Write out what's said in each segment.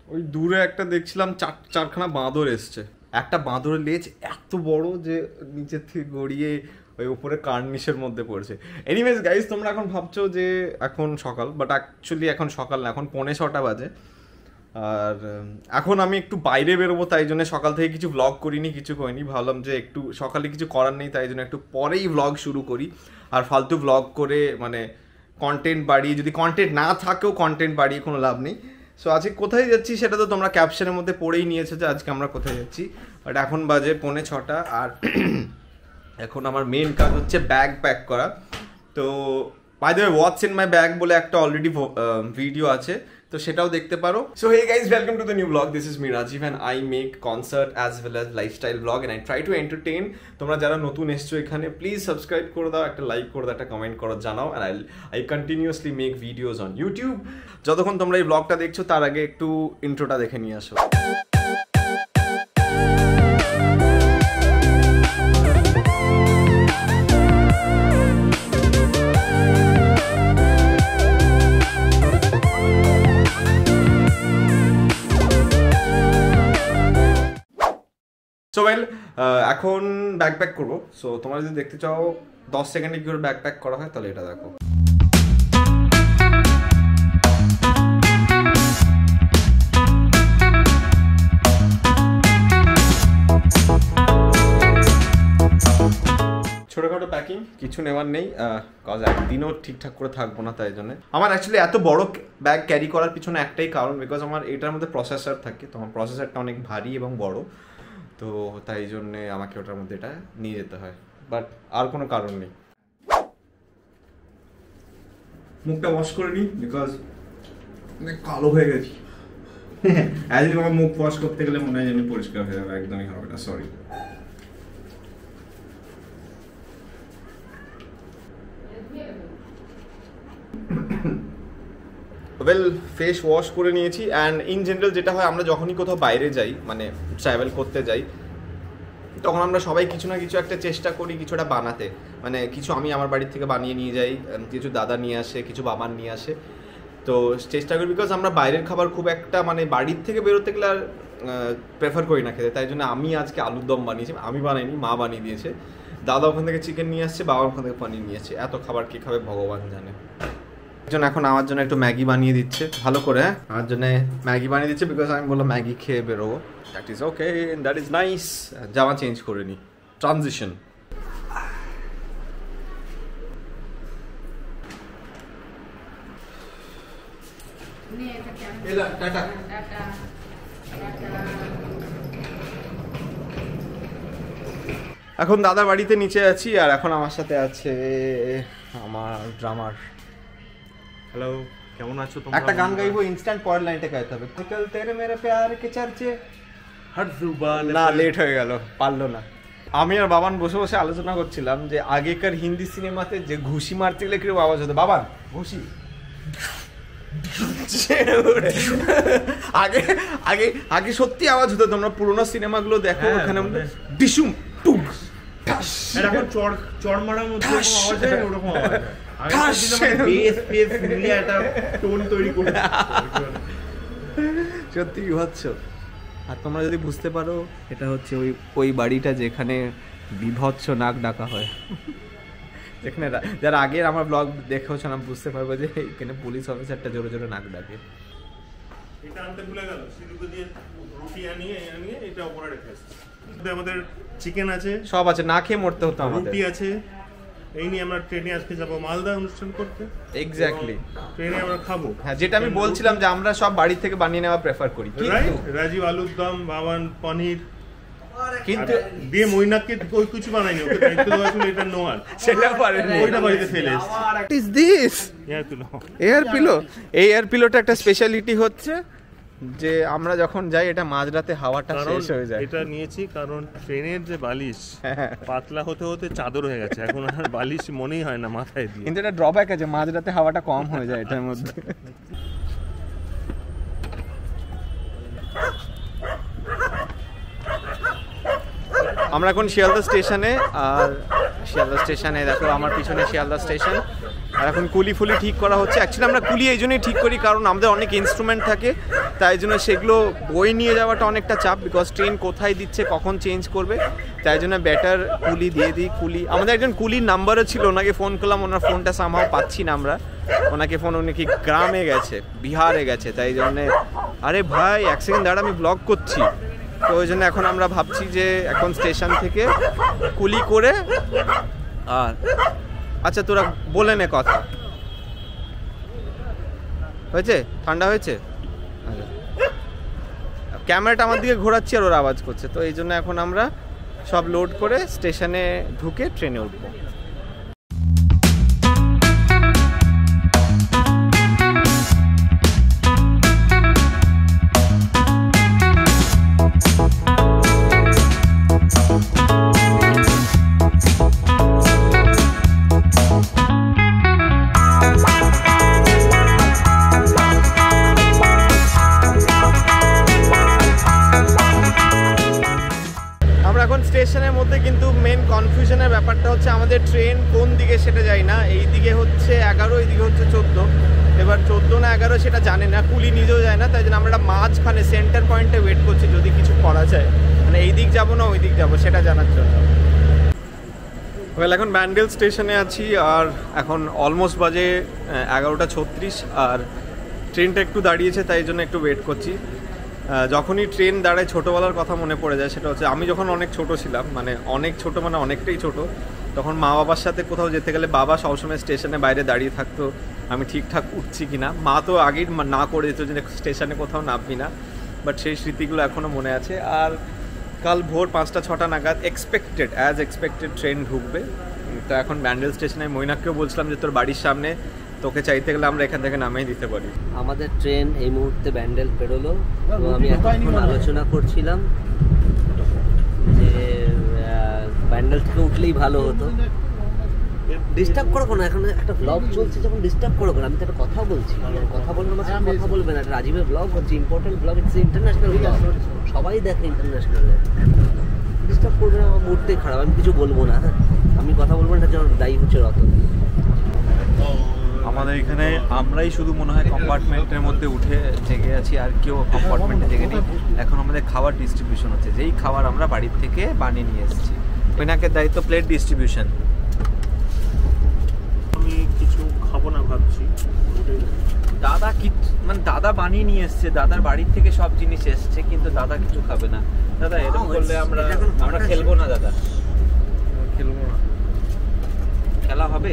ওই দূরে একটা দেখছিলাম চারখানা বাঁদর এসছে। একটা বাঁদরের লেজ এত বড় যে নিচের থেকে গড়িয়ে ওই উপরে কার্নিশের মধ্যে পড়ছে। এনিওয়েজ গাইস, তোমরা এখন ভাবছো যে এখন সকাল, বাট অ্যাকচুয়ালি এখন সকাল না, এখন 5:45 বাজে। আর এখন আমি একটু বাইরে বেরোবো, তাই জন্য সকাল থেকে কিছু ভ্লগ করিনি, কিছু করিনি। ভাবলাম যে একটু সকালে কিছু করার নেই, তাই জন্য একটু পরেই ভ্লগ শুরু করি। আর ফালতু ভ্লগ করে মানে কন্টেন্ট বাড়িয়ে, যদি কন্টেন্ট না থাকেও কন্টেন্ট বাড়িয়ে কোনো লাভ নেই। সো আজকে কোথায় যাচ্ছি সেটা তো তোমরা ক্যাপশনের মধ্যে পড়েই নিয়েছো যে আজকে আমরা কোথায় যাচ্ছি। বাট এখন বাজে 5:45 আর এখন আমার মেন কাজ হচ্ছে ব্যাগ প্যাক করা। তো by the way, what's in my bag বলে একটা অলরেডি ভিডিও আছে, তো সেটাও দেখতে পারো। So hey guys, welcome to the new blog. This is me RawJib and I make concert as well as lifestyle vlog and I try to entertain. তোমরা যারা নতুন এসছো এখানে, প্লিজ সাবস্ক্রাইব করে দাও, একটা লাইক করে দাও, একটা কমেন্ট করো, জানাও। and I continuously make videos on YouTube. যতক্ষণ তোমরা এই ব্লগটা দেখছো তার আগে একটু ইন্ট্রোটা দেখে নিয়ে আসো। সো ওয়েল, এখন ব্যাগ প্যাক করবো। সো তোমরা যদি দেখতে চাও 10 সেকেন্ডে কি করে ব্যাগ প্যাক করা হয়, তাহলে এটা দেখো। ছোটখাটো প্যাকিং, কিছু নেওয়ার নেই, কজ একদিনও ঠিকঠাক করে থাকবো না, তাই জন্য। আমার অ্যাকচুয়ালি এত বড় ব্যাগ ক্যারি করার পিছনে একটাই কারণ, বিকজ আমার এটার মধ্যে প্রসেসর থাকে, তো আমার প্রসেসরটা অনেক ভারী এবং বড়, তো তাই জন্যে আমাকে ওটার মধ্যে এটা নিয়ে যেতে হয়। বাট আর কোনো কারণ নেই। মুখটা ওয়াশ করে নিই, বিকজ অনেক কালো হয়ে গেছি। অ্যাজ আমার মুখ ওয়াশ করতে গেলে মনে হয় যেন পরিষ্কার হয়ে যাবে, একদমই হবে না, সরি। ওয়েল, ফেস ওয়াশ করে নিয়েছি। অ্যান্ড ইন জেনারেল যেটা হয়, আমরা যখনই কোথাও বাইরে যাই, মানে ট্রাভেল করতে যাই, তখন আমরা সবাই কিছু না কিছু একটা চেষ্টা করি কিছুটা বানাতে। মানে কিছু আমি আমার বাড়ির থেকে বানিয়ে নিয়ে যাই, কিছু দাদা নিয়ে আসে, কিছু বাবার নিয়ে আসে। তো চেষ্টা করি, বিকজ আমরা বাইরের খাবার খুব একটা মানে বাড়ির থেকে বেরোতে গেলে আর প্রেফার করি না খেতে। তাই জন্য আমি আজকে আলুর দম বানিয়েছি, আমি বানাইনি, মা বানিয়ে দিয়েছে। দাদা ওখান থেকে চিকেন নিয়ে আসছে, বাবা ওখান থেকে পনির নিয়ে আসছে। এত খাবার কে খাবে ভগবান জানে। একজন এখন আমার জন্য একটু ম্যাগি বানিয়ে দিচ্ছে, ভালো করে। আমার জন্য ম্যাগি বানিয়ে দিচ্ছে, বিকজ আমি বললাম ম্যাগি খেয়ে বেরোবো। That is okay, that is nice. জামা চেঞ্জ করে নি, ট্রানজিশন। এখন দাদা বাড়িতে নিচে আছি, আর এখন আমার সাথে আছে আমার ড্রামার। হ্যালো, কেমন আছো তোমরা? একটা গান গাইবো, ইনস্ট্যান্ট পরের লাইনটা গাইতে হবে। কল তেরে মেরে প্যার কে চর্চে, হর জুবান। না, লেট হয়ে গেল, পারলো না। আমি আর বাবান বসে বসে আলোচনা করছিলাম যে আগেকার হিন্দি সিনেমাতে যে ঘুষি মারতে গেলে কিরকম আওয়াজ হতো। বাবান, ঘুষি আগে আগে আগে সত্যি আওয়াজ হতো। তোমরা পুরোনো সিনেমাগুলো দেখো, ওখানে ডিসুম টুক এরকম চড় মারার মধ্যে আওয়াজ হয়, ওরকম আওয়াজ হয়। সত্যি বিভৎস। আর তোমরা যদি বুঝতে পারো, এটা হচ্ছে ওই বাড়িটা যেখানে বিভৎস নাক ডাকা হয়। যেখানে যারা আগের আমার ব্লগ দেখেওছ না, বুঝতে পারবো যে এখানে পুলিশ অফিসারটা জোরে জোরে নাক ডাকে। এটা আনতে ভুলে গেল, সিঁদুর দিয়ে রুটি আনিয়ে এটা উপরে রেখে এসেছি। আমাদের চিকেন আছে, সব আছে, না খেয়ে মরতে হতো আমাদের। রুটি আছে, এই নিয়ে আমরা ট্রেনে আজকে যাবো মালদা অনুষ্ঠান করতে। এক্স্যাক্টলি, ট্রেনে আমরা খাবো। হ্যাঁ, যেটা আমি বলছিলাম যে আমরা সব বাড়ি থেকে বানিয়ে নেওয়া প্রেফার করি। রাজীব আলুর দম, বাবান পনির, কিন্তু দিয়ে মইনাককে ওই কিছু বানাইনি, ওকে দায়িত্ব দেওয়া ছিল এটা নোয়ার, সেটা পারেনি, ওইটা বাড়িতে ফেলে এসেছি। What is this? Air pillow. এই এয়ার পিলোটা একটা স্পেশালিটি হচ্ছে যে আমরা যখন যাই, এটা মাঝরাতে হাওয়াটা শেষ হয়ে যায়। এটা নিয়েছি কারণ ট্রেনের যে বালিশ পাতলা হতে হতে চাদর হয়ে গেছে, এখন আর বালিশ মনেই হয় না মাথায় দিয়ে। কিন্তু এটা ড্রব্যাক আছে, মাঝরাতে হাওয়াটা কম হয়ে যায় এটার মধ্যে। আমরা এখন শিয়ালদা স্টেশনে, আর শিয়ালদা স্টেশনে দেখো আমার পিছনে শিয়ালদা স্টেশন। আর এখন কুলি ফুলি ঠিক করা হচ্ছে। অ্যাকচুয়ালি আমরা কুলি এই জন্যই ঠিক করি কারণ আমাদের অনেক ইনস্ট্রুমেন্ট থাকে, তাই জন্য সেগুলো বই নিয়ে যাওয়াটা অনেকটা চাপ, বিকজ ট্রেন কোথায় দিচ্ছে কখন চেঞ্জ করবে, তাই জন্য বেটার কুলি দিয়ে দিই। কুলি আমাদের একজন কুলির নাম্বারও ছিল, ওনাকে ফোন করলাম, ওনার ফোনটা সামহাও পাচ্ছি না আমরা, ওনাকে ফোন, উনি কি গ্রামে গেছে, বিহারে গেছে, তাই জন্যে আরে ভাই এক সেকেন্ড দাঁড়া আমি ব্লগ করছি, তো ওই জন্য এখন আমরা ভাবছি যে এখন স্টেশন থেকে কুলি করে। আর আচ্ছা তোরা বলে নে কথা হয়েছে, ঠান্ডা হয়েছে, ক্যামেরাটা আমার দিকে ঘোরাচ্ছি আর ওরা আওয়াজ করছে, তো এই জন্য এখন আমরা সব লোড করে স্টেশনে ঢুকে ট্রেনে উঠবো। স্টেশনের মধ্যে কিন্তু মেন কনফিউশনের ব্যাপারটা হচ্ছে আমাদের ট্রেন কোন দিকে সেটা যাই না, এই দিকে হচ্ছে 11, এই দিকে হচ্ছে 14, এবার 14 না 11 সেটা জানে না, কুলি নিজেও যায় না, তাই জন্য আমরা মাঝখানে সেন্টার পয়েন্টে ওয়েট করছি যদি কিছু করা যায়, মানে এই দিক যাবো না ওই দিক যাবো সেটা জানার জন্য। এখন ব্যান্ডেল স্টেশনে আছি আর এখন অলমোস্ট বাজে 11:36 আর ট্রেনটা একটু দাঁড়িয়েছে, তাই জন্য একটু ওয়েট করছি। যখনই ট্রেন দাঁড়ায় ছোটোবেলার কথা মনে পড়ে যায়, সেটা হচ্ছে আমি যখন অনেক ছোট ছিলাম, মানে অনেক ছোট মানে অনেকটাই ছোট, তখন মা বাবার সাথে কোথাও যেতে গেলে বাবা সবসময় স্টেশনে বাইরে দাঁড়িয়ে থাকতো আমি ঠিকঠাক উঠছি কিনা, মা তো আগেই না করে দিত যে স্টেশনে কোথাও নামবি না, বাট সেই স্মৃতিগুলো এখনও মনে আছে। আর কাল ভোর 5টা-6টা নাগাদ অ্যাজ এক্সপেক্টেড ট্রেন ঢুকবে, তো এখন ব্যান্ডেল স্টেশনে মৈনাককেও বলছিলাম যে তোর বাড়ির সামনে তোকে চাইতে গেলে আমরা এখান থেকে নামিয়ে দিতে পারি। আমাদের ট্রেন এই মুহূর্তে ব্যান্ডেল পেরোলো, তো আমি এখন আলোচনা করছিলাম যে ব্যান্ডেল থেকে উঠলেই ভালো হতো। ডিস্টার্ব করো না, এখন একটা ব্লগ চলছে, যখন ডিস্টার্ব করো না, আমি তো একটা কথা বলছি, কথা বলবো না কথা বলবে না, রাজীবের ব্লগ হচ্ছে, important blog, it's international blog, সবাই দেখে ইন্টারন্যাশনালে, ডিস্টার্ব করবে না, আমার মুডটাই খারাপ, আমি কিছু বলবো না, হ্যাঁ আমি কথা বলবো না, যেন দায়ী হচ্ছে রতন। আমাদের এখানে আমরাই শুধু মনে হয় কম্পার্টমেন্টের মধ্যে উঠে জেগে আছি, আর কেউ কম্পার্টমেন্টে জেগে নেই। এখন আমাদের খাবার ডিস্ট্রিবিউশন হচ্ছে, যেই খাবার আমরা বাড়ির থেকে বানিয়ে নিয়ে এসেছি, ওইনাকে দায়িত্ব প্লেট ডিস্ট্রিবিউশন। আমি কিছু খাবো না ভাবছি, দাদা কি মানে দাদা বানিয়ে নিয়ে এসছে, দাদার বাড়ির থেকে সব জিনিস এসছে, কিন্তু দাদা কিছু খাবে না। দাদা এরকম করলে আমরা খেলবো না, দাদা খেলবো না, খেলা হবে।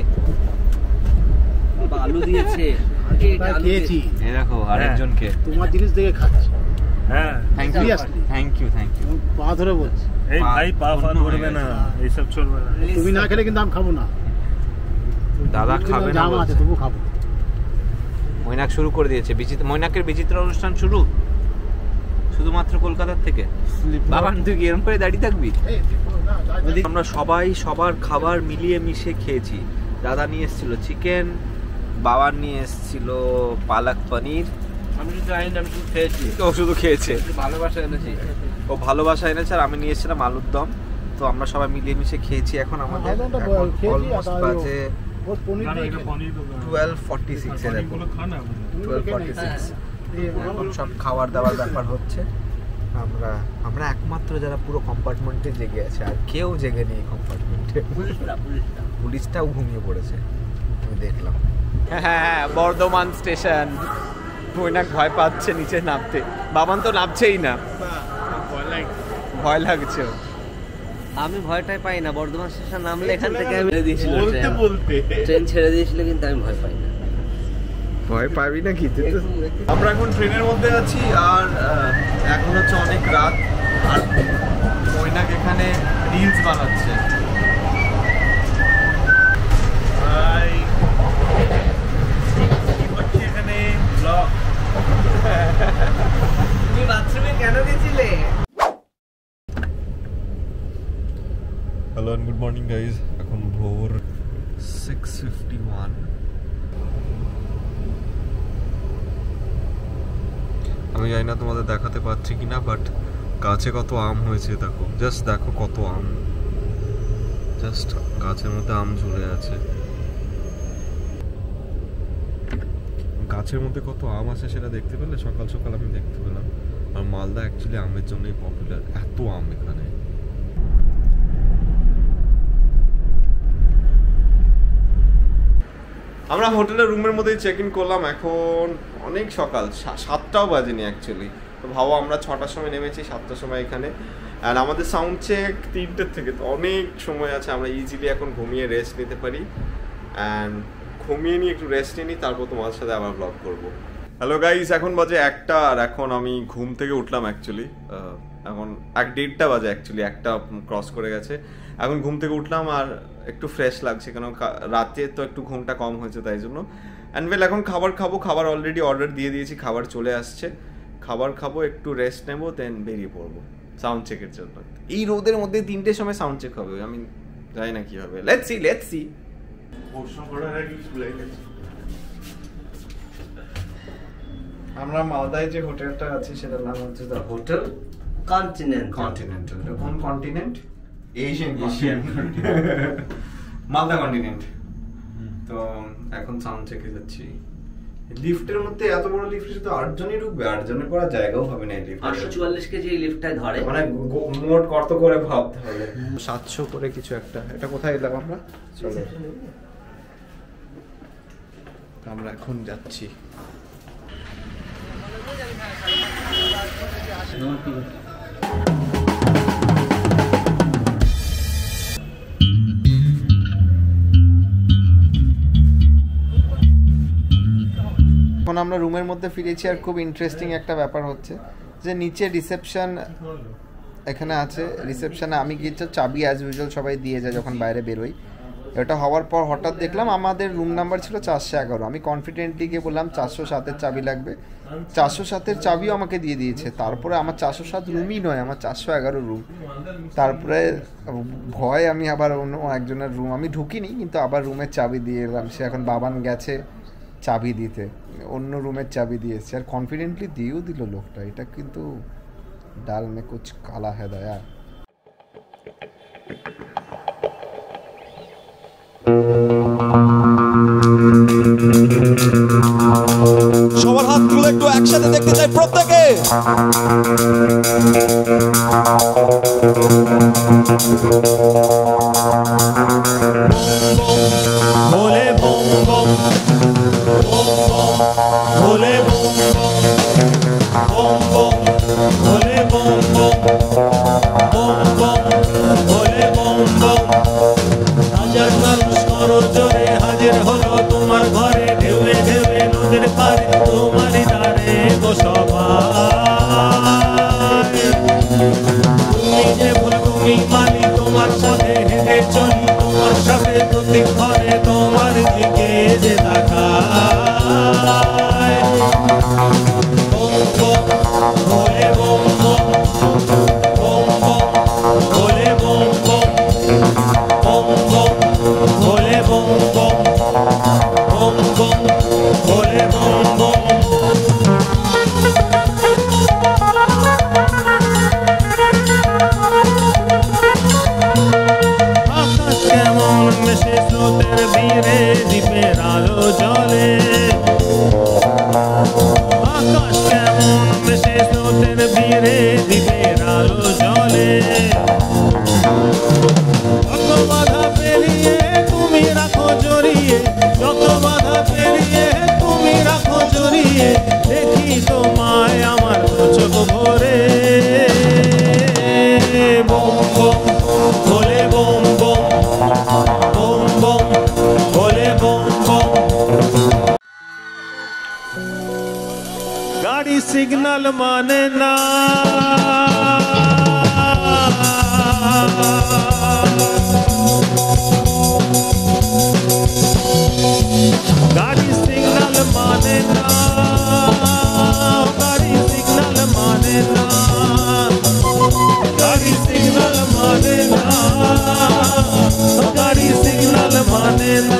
আলু দিয়েছে, খেয়েছি, এই দেখো আরেকজনকে তোমার জিনিস দেখে খাচ্ছি। হ্যাঁ থ্যাংক ইউ পা ধরে বলছি, এই ভাই পা ধরবে না, এইসব চলবে না, তুমি না খেলে কিন্তু আমি খাবো না, দাদা খাবে না, জামা আছে তবু খাবো। মৈনাক শুরু করে দিয়েছে, মৈনাকের বিচিত্র অনুষ্ঠান শুরু শুধুমাত্র কলকাতার থেকে। বাবা তুই এরকম করে দাঁড়িয়ে থাকবি? আমরা সবাই সবার খাবার মিলিয়ে মিশে খেয়েছি। দাদা নিয়ে এসেছিল চিকেন, বাবা নিয়ে এসেছিল পালক পনির, আমি শুধু জানি আমি শুধু খেয়েছি, ও শুধু খেয়েছে, ভালোবাসা এনেছি, ও ভালোবাসা এনেছে, আর আমি নিয়ে এসেছিলাম আলুর দম, তো আমরা সবাই মিলিয়ে মিশে খেয়েছি। এখন আমাদের অলমোস্ট বাজে 12:46 এরকম, 12:46 এখন সব খাবার দাবার ব্যাপার হচ্ছে। আমরা একমাত্র যারা পুরো কম্পার্টমেন্টে জেগে আছে, আর কেউ জেগে নেই কম্পার্টমেন্টে, পুলিশটাও ঘুমিয়ে পড়েছে আমি দেখলাম। হ্যাঁ বর্ধমান স্টেশন, মৈনাক ভয় পাচ্ছে নিচে নামতে, বাবান তো নামছেই না, ভয় লাগছে। আমি ভয়টাই পাই না, বর্ধমান স্টেশন নামলে এখান থেকে আমি বলতে ট্রেন ছেড়ে দিয়েছিল, কিন্তু আমি ভয় পাই না। ভয় পাবি না কি? আমরা এখন ট্রেনের মধ্যে আছি আর এখন হচ্ছে অনেক রাত, আর মৈনাক এখানে রিলস বানাচ্ছে। এখানে ব্লগ তুমি বাথরুমে কেন গেছিলে? Hello and good morning guys, এখন ভোর 6:51। আমি জানি না তোমাদের দেখাতে পাচ্ছি কিনা, বাট গাছে কত আম হয়েছে দেখো, জাস্ট দেখো কত আম, জাস্ট গাছের মধ্যে আম ঝুলে আছে। গাছের মধ্যে কত আম আছে সেটা দেখতে পেলে? সকাল সকাল আমি দেখতে পেলাম। আর মালদা অ্যাকচুয়ালি আমের জন্যই পপুলার, এত আম এখানে। আমরা হোটেলের রুমের মধ্যেই চেক ইন করলাম। এখন অনেক সকাল, 7টাও বাজেনি অ্যাকচুয়ালি। তো ভাবো আমরা 6টার সময় নেমেছি, 7টার সময় এখানে। অ্যান্ড আমাদের সাউন্ড চেক 3টের থেকে, তো অনেক সময় আছে, আমরা ইজিলি এখন ঘুমিয়ে রেস্ট নিতে পারি। অ্যান্ড ঘুমিয়ে নিয়ে একটু রেস্ট নিই, তারপর তোমাদের সাথে আবার ব্লগ করবো। হ্যালো গাইস, এখন বাজে 1টা, আর এখন আমি ঘুম থেকে উঠলাম অ্যাকচুয়ালি। এখন 1:30 বাজে অ্যাকচুয়ালি, 1টা ক্রস করে গেছে। এখন ঘুম থেকে উঠলাম আর একটু ফ্রেশ লাগছে, কারণ রাতে তো একটু ঘুমটা কম হয়েছে তাই জন্য। অ্যান্ড ওয়েল এখন খাবার খাবো, খাবার অলরেডি অর্ডার দিয়ে দিয়েছি, খাবার চলে আসছে। খাবার খাবো, একটু রেস্ট নেবো, দেন বেরিয়ে পড়বো সাউন্ড চেকের জন্য। এই রোদের মধ্যে 3টের সময় সাউন্ড চেক হবে, আমি জানি না কি হবে। Let's see. আমরা মালদায় যে হোটেলটা আছে সেটার নাম হচ্ছে দ্য হোটেল কন্টিনেন্টাল। কোন কন্টিনেন্ট? Asian Malda continent. তো এখন সাউন্ড চেকে যাচ্ছি। লিফটের মধ্যে এত বড় লিফটে শুধু 8 জনই ঢুকবে, 8 জনের করার জায়গাও হবে না এই লিফটে। 844 কেজি এই লিফটটাই ধরে, মানে মোট কত করে ভাবতে হবে। 700 করে কিছু একটা। এটা কোথায় এলাম আমরা? চলো আমরা এখন যাচ্ছি। এখন আমরা রুমের মধ্যে ফিরেছি, আর খুব ইন্টারেস্টিং একটা ব্যাপার হচ্ছে যে নিচে রিসেপশন এখানে আছে। রিসেপশনে আমি গিয়েছি, চাবি অ্যাজ ইউজুয়াল সবাই দিয়ে যায় যখন বাইরে বেরোই। এটা হওয়ার পর হঠাৎ দেখলাম আমাদের রুম নাম্বার ছিল 411। আমি কনফিডেন্টলি গিয়ে বললাম 407-এর চাবি লাগবে। 407-এর চাবিও আমাকে দিয়ে দিয়েছে। তারপরে আমার 407 রুমই নয়, আমার 411 রুম। তারপরে ভয় আমি আবার অন্য একজনের রুম, আমি ঢুকিনি কিন্তু আবার রুমের চাবি দিয়ে এলাম। সে এখন বাবান গেছে চাবি দিতে, অন্য রুমের চাবি দিয়েছে, আর কনফিডেন্টলি দিয়েও দিল লোকটা। এটা কিন্তু ডাল মে কুছ কালা হ্যায় দয়া। সবার হাতগুলো একটু একসাথে দেখতে চাই প্রত্যেকে। ভোলে বম বম ভোলে বম বম বম ভোলে বম বম ভোলে বম বম। হাজার মানুষ করো জোরে হাজির হলো তোমার ঘরে, ঢেউয়ে ঢেউয়ে নদীর পারে তোমারই দাঁড়ে গো সবাই। তুমি যে ভুল তুমি মানি, তোমার সাথে হেঁটে চলি, তোমার সাথে প্রতিক্ষণে তোমার দিকে যে তাকায়। বম বম ভোলে বম বম বম বম ভোলে বম বম বম বম ভোলে বম বম বম বম ভোলে বম বম। আকাশ কেমন মেশে স্রোতের ভিড়ে, দ্বীপের আলো জ্বলে। আকাশ কেমন মেশে স্রোতের ভিড়ে, দ্বীপের আলো জ্বলে। যত বাধা পেরিয়ে তুমি রাখো জড়িয়ে, যত বাধা পেরিয়ে তুমি রাখো জড়িয়ে, দেখি তোমায় আমার চোখ ভরে। বম বম ভোলে বম বম বম বম ভোলে বম বম। গাড়ি সিগন্যাল মানে না, গাড়ি সিগন্যাল মানে না, গাড়ি সিগন্যাল মানে না, গাড়ি সিগন্যাল মানে না, গাড়ি সিগন্যাল মানে না।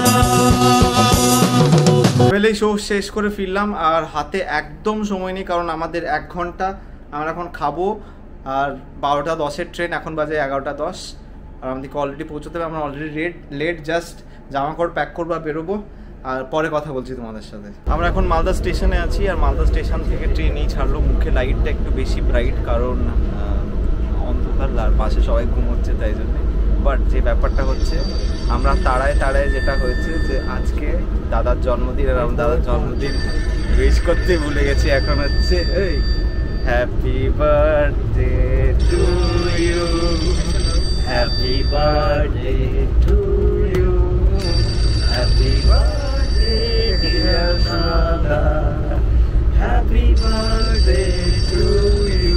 এই শো শেষ করে ফিরলাম, আর হাতে একদম সময় নেই, কারণ আমাদের 1 ঘন্টা আমরা এখন খাবো। আর 12:10-এর ট্রেন, এখন বাজে 11:10, আর আমাদেরকে অলরেডি পৌঁছতে হবে। আমরা অলরেডি লেট, জাস্ট জামা কাপড় প্যাক করবো আর বেরোবো। আর পরে কথা বলছি তোমাদের সাথে। আমরা এখন মালদা স্টেশনে আছি, আর মালদা স্টেশন থেকে ট্রেনই ছাড়লো। মুখে লাইটটা একটু বেশি ব্রাইট, কারণ অন্ধকার আর পাশে সবাই ঘুমোচ্ছে, তাই জন্য। বাট যে ব্যাপারটা হচ্ছে, আমরা তাড়ায় যেটা হয়েছে যে আজকে দাদার জন্মদিন, আর আমরা দাদার জন্মদিন উইশ করতে ভুলে গেছি। এখন হচ্ছে এই happy birthday to you, happy birthday to you, happy birthday dear দাদা, হ্যাপি বার্থডে টু ইউ।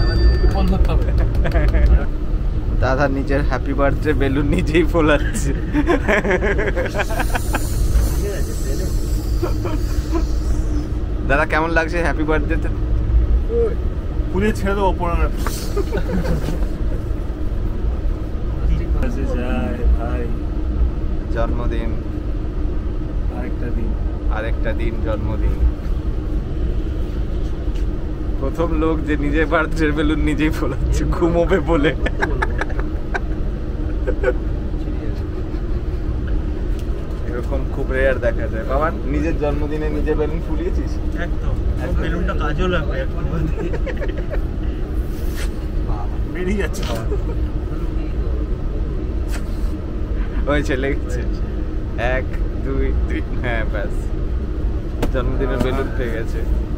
দাদা নিজের হ্যাপি বার্থডে বেলুন নিজেই ফোলাচ্ছে। দাদা কেমন লাগছে হ্যাপি বার্থডেতে? পুলিশ ছেড়ে দেবো পড়ানো। ভাই জন্মদিন, আরেকটা দিন জন্মদিন। প্রথম লোক যে নিজের বার্থডে বেলুন নিজেই ফোলাচ্ছে, ঘুমোবে বলে। এরকম খুব রেয়ার দেখা যায়। বাবা, নিজের জন্মদিনে নিজে বেলুন ফুলিয়েছিস? একদম, বেলুনটা কাজও লাগবে, বেরিয়ে যাচ্ছে। হয়েছে, লেগেছে 1 2 3, হ্যাঁ ব্যাস, জন্মদিনের বেলুন পেয়ে গেছে।